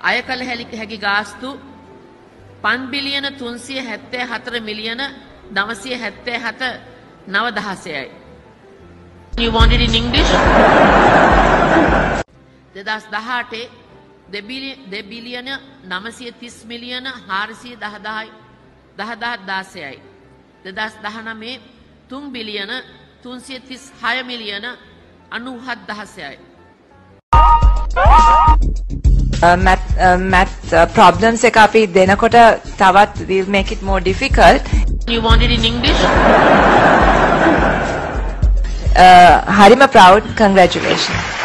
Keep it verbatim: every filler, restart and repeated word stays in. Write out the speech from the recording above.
අය කළ හැකි ගාස්තු පන්ස් බිලියන තුන්සිය හැත්තෑ හතර මිලියන නවසිය හැත්තෑ හත නව දහසයයි. You want it in English? දෙදහස් දහඅටේ දෙබිලියන නවසිය තිස් මිලියන හාරසිය දහදහයි දහදහ දාසයයි. දෙදහස් දහනවයේ තුන් බිලියන තුන්සිය තිස් හය මිලියන අනූහත් දහසයයි. math uh, math uh, problems එක අපි දෙනකොට තවත් we'll make it more difficult. You want it in English? uh, Harima proud, congratulations.